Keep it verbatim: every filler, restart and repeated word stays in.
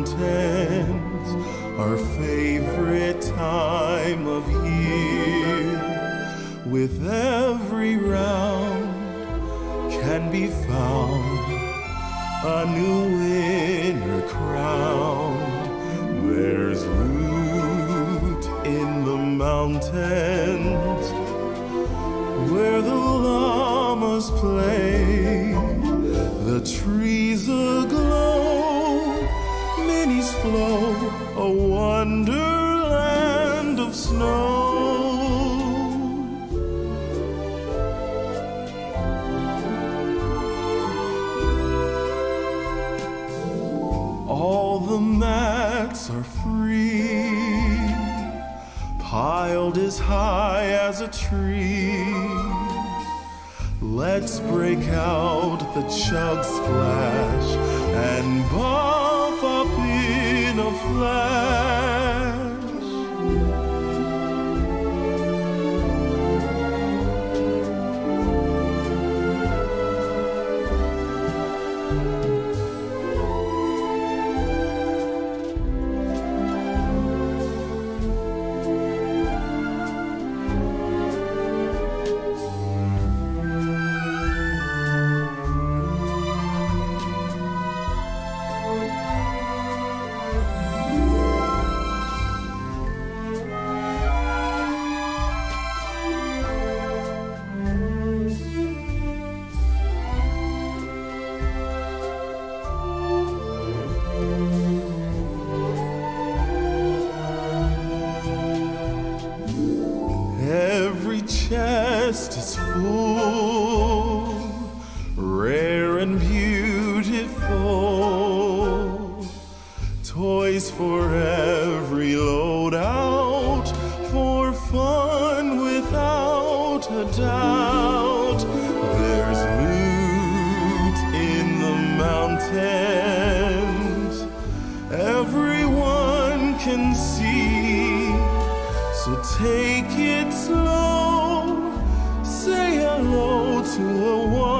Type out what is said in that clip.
mountains, our favorite time of year. With every round can be found a new winner crowned. There's loot in the mountains where the llamas play, the trees aglow, minis flow, a wonderland of snow. All the mats are free, piled as high as a tree. Let's break out the chug splash and buff up in a flash. Every chest is full, rare and beautiful. Toys for every loadout, for fun without a doubt. There's loot in the mountains, everyone can see. So take it slow, say hello to a